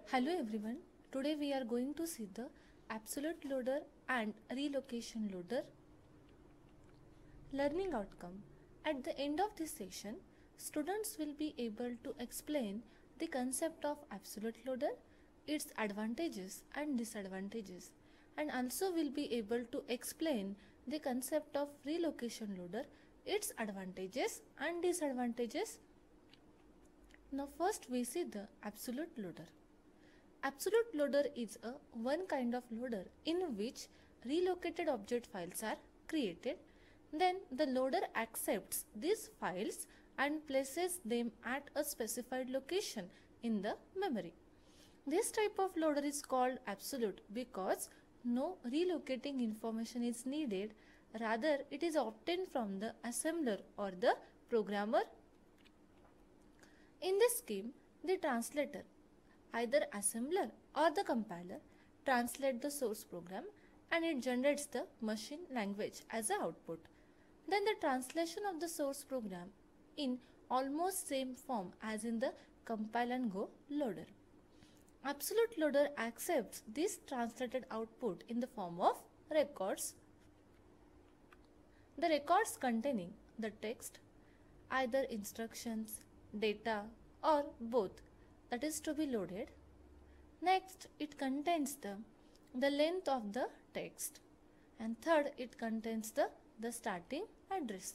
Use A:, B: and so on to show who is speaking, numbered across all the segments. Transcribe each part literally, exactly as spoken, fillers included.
A: Hello everyone, today we are going to see the absolute loader and relocation loader learning outcome. At the end of this session, students will be able to explain the concept of absolute loader, its advantages and disadvantages, and also will be able to explain the concept of relocation loader, its advantages and disadvantages. Now first we see the absolute loader. Absolute loader is a one kind of loader in which relocated object files are created. Then the loader accepts these files and places them at a specified location in the memory. This type of loader is called absolute because no relocating information is needed, rather it is obtained from the assembler or the programmer. In this scheme, the translator, either assembler or the compiler, translate the source program and it generates the machine language as an output. Then the translation of the source program in almost same form as in the compile and go loader. Absolute loader accepts this translated output in the form of records. The records containing the text, either instructions, data or both, that is to be loaded. Next, it contains the, the length of the text, and third, it contains the, the starting address.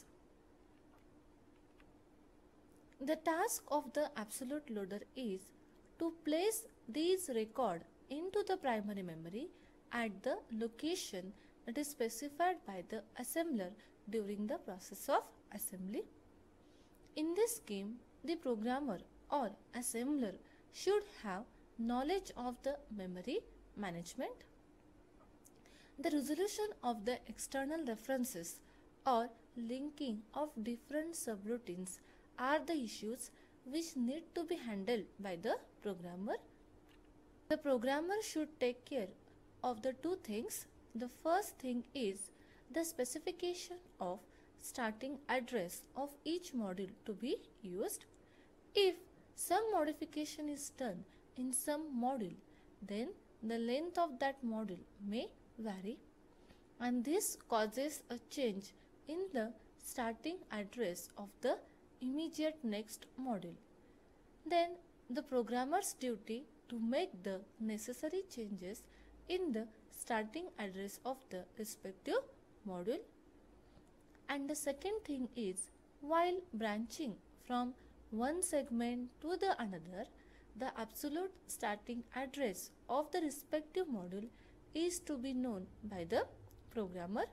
A: The task of the absolute loader is to place these records into the primary memory at the location that is specified by the assembler during the process of assembly. In this scheme, the programmer or assembler should have knowledge of the memory management. The resolution of the external references or linking of different subroutines are the issues which need to be handled by the programmer. The programmer should take care of the two things. The first thing is the specification of starting address of each module to be used. If some modification is done in some module, then the length of that module may vary, and this causes a change in the starting address of the immediate next module. Then the programmer's duty to make the necessary changes in the starting address of the respective module. And the second thing is, while branching from one segment to the another, the absolute starting address of the respective module is to be known by the programmer,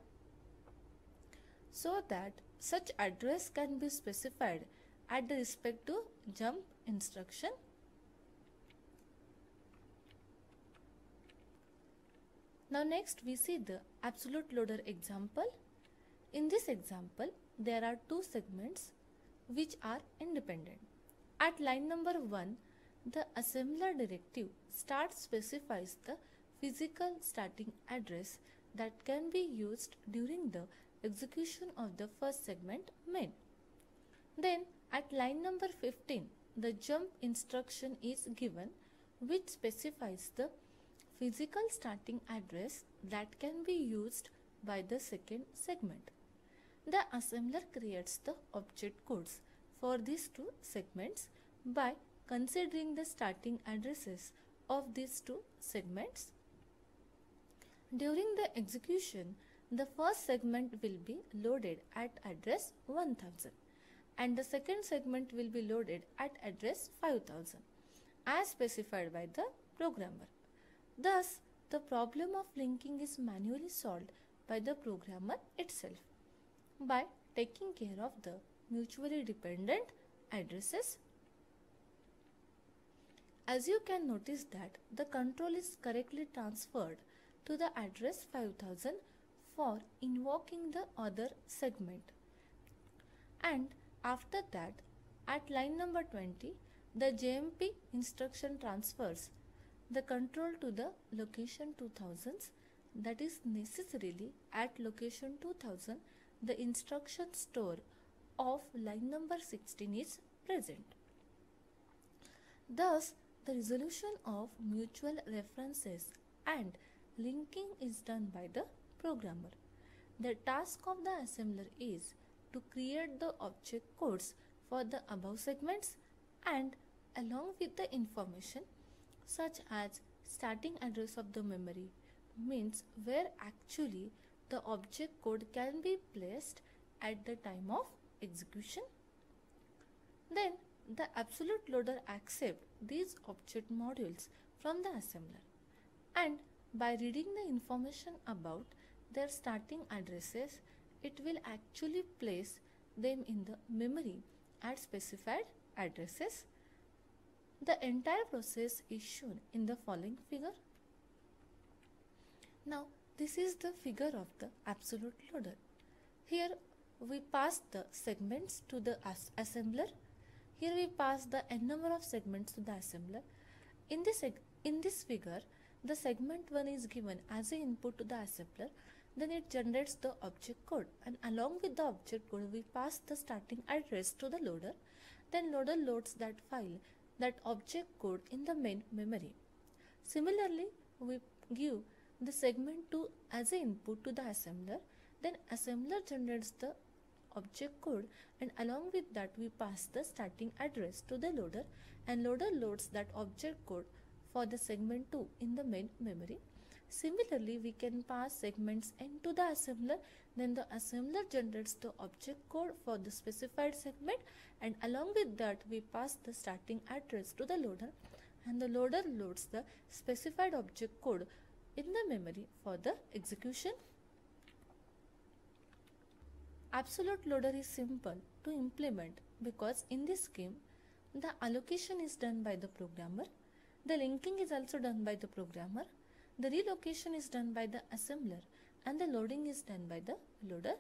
A: so that such address can be specified at the respective jump instruction. Now next we see the absolute loader example. In this example, there are two segments which are independent. At line number one, the assembler directive start specifies the physical starting address that can be used during the execution of the first segment main. Then at line number fifteen, the jump instruction is given which specifies the physical starting address that can be used by the second segment. The assembler creates the object codes for these two segments by considering the starting addresses of these two segments. During the execution, the first segment will be loaded at address one thousand and the second segment will be loaded at address five thousand as specified by the programmer. Thus, the problem of linking is manually solved by the programmer itself by taking care of the mutually dependent addresses. As you can notice that the control is correctly transferred to the address five thousand for invoking the other segment. And after that, at line number twenty, the J M P instruction transfers the control to the location two thousand, that is necessarily at location two thousand the instruction store of line number sixteen is present. Thus, the resolution of mutual references and linking is done by the programmer. The task of the assembler is to create the object codes for the above segments and along with the information such as starting address of the memory, means where actually the object code can be placed at the time of execution. Then the absolute loader accepts these object modules from the assembler, and by reading the information about their starting addresses, it will actually place them in the memory at specified addresses. The entire process is shown in the following figure. Now, this is the figure of the absolute loader. Here we pass the segments to the as assembler. Here we pass the n number of segments to the assembler. In this, in this figure, the segment one is given as an input to the assembler. Then it generates the object code, and along with the object code we pass the starting address to the loader. Then loader loads that file, that object code, in the main memory. Similarly, we give the segment two as an input to the assembler. Then assembler generates the object code, and along with that we pass the starting address to the loader, and loader loads that object code for the segment two in the main memory. Similarly, we can pass segments n to the assembler, then the assembler generates the object code for the specified segment, and along with that we pass the starting address to the loader, and the loader loads the specified object code in the memory for the execution. Absolute loader is simple to implement because in this scheme the allocation is done by the programmer, the linking is also done by the programmer, the relocation is done by the assembler, and the loading is done by the loader.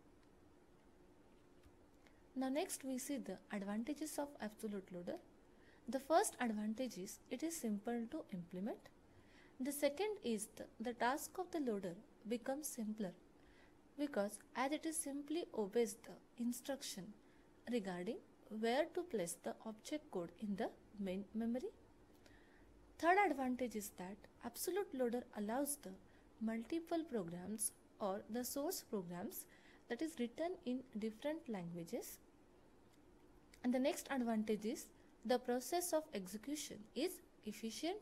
A: Now next we see the advantages of absolute loader. The first advantage is it is simple to implement. The second is the, the task of the loader becomes simpler because as it is simply obeys the instruction regarding where to place the object code in the main memory. Third advantage is that absolute loader allows the multiple programs or the source programs that is written in different languages. And the next advantage is the process of execution is efficient.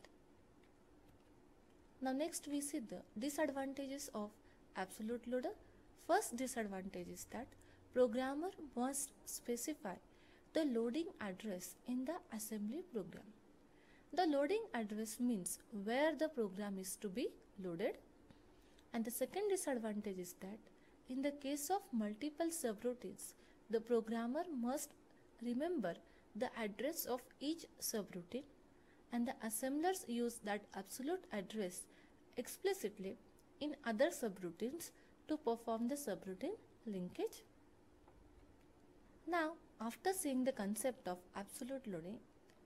A: Now next we see the disadvantages of absolute loader. First disadvantage is that programmer must specify the loading address in the assembly program. The loading address means where the program is to be loaded. And the second disadvantage is that in the case of multiple subroutines, the programmer must remember the address of each subroutine, and the assemblers use that absolute address explicitly in other subroutines to perform the subroutine linkage. Now, after seeing the concept of absolute loading,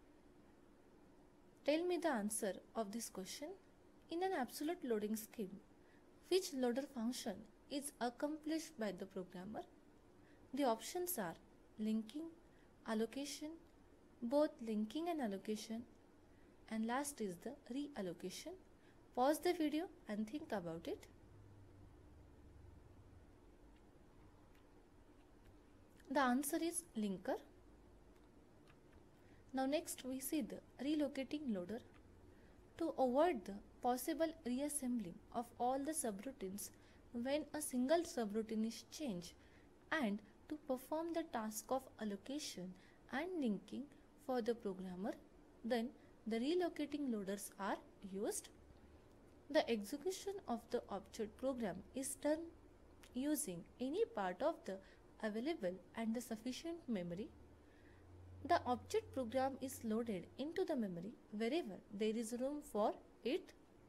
A: tell me the answer of this question. In an absolute loading scheme, which loader function is accomplished by the programmer? The options are linking, allocation, both linking and allocation, and last is the reallocation. Pause the video and think about it. The answer is linker. Now next we see the relocating loader. To avoid the possible reassembling of all the subroutines when a single subroutine is changed, and to perform the task of allocation and linking for the programmer, then the relocating loaders are used. The execution of the object program is done using any part of the available and the sufficient memory. The object program is loaded into the memory wherever there is room for it.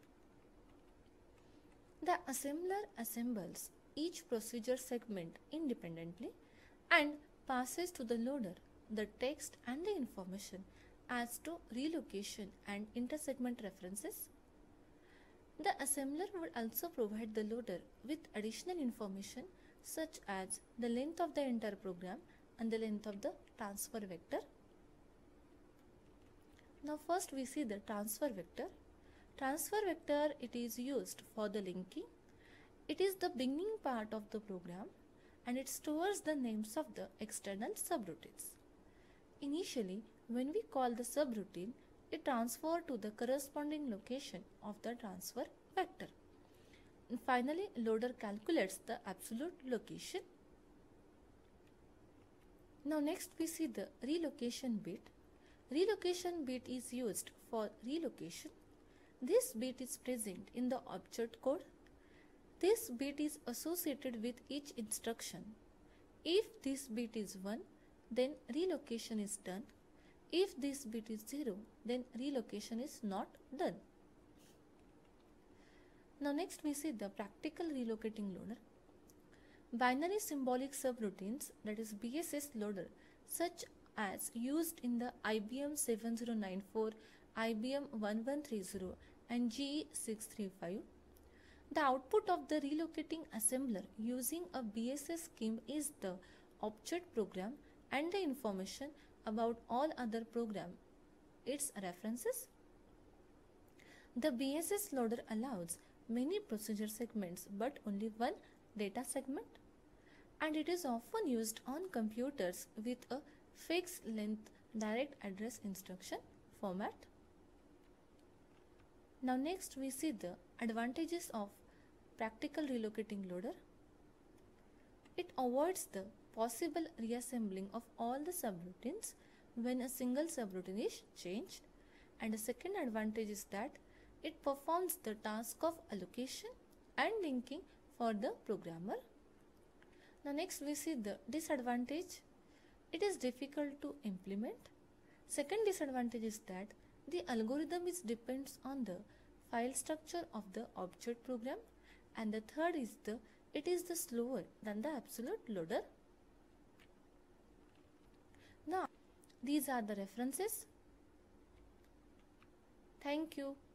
A: The assembler assembles each procedure segment independently and passes to the loader the text and the information as to relocation and intersegment references. The assembler would also provide the loader with additional information such as the length of the entire program and the length of the transfer vector. Now first we see the transfer vector. Transfer vector, it is used for the linking. It is the beginning part of the program and it stores the names of the external subroutines. Initially, when we call the subroutine, it transfers to the corresponding location of the transfer vector. And finally, loader calculates the absolute location. Now next we see the relocation bit. Relocation bit is used for relocation. This bit is present in the object code. This bit is associated with each instruction. If this bit is one, then relocation is done. If this bit is zero, then relocation is not done. Now next we see the practical relocating loader. Binary symbolic subroutines, that is B S S loader, such as used in the I B M seven zero nine four, I B M one one three zero and G E six three five. The output of the relocating assembler using a B S S scheme is the object program and the information about all other program, its references. The B S S loader allows many procedure segments but only one data segment, and it is often used on computers with a fixed length direct address instruction format. Now next we see the advantages of practical relocating loader. It avoids the possible reassembling of all the subroutines when a single subroutine is changed, and the second advantage is that it performs the task of allocation and linking for the programmer. Now next we see the disadvantage. It is difficult to implement. Second disadvantage is that the algorithm is depends on the file structure of the object program, and the third is the it is the slower than the absolute loader. Now these are the references. Thank you.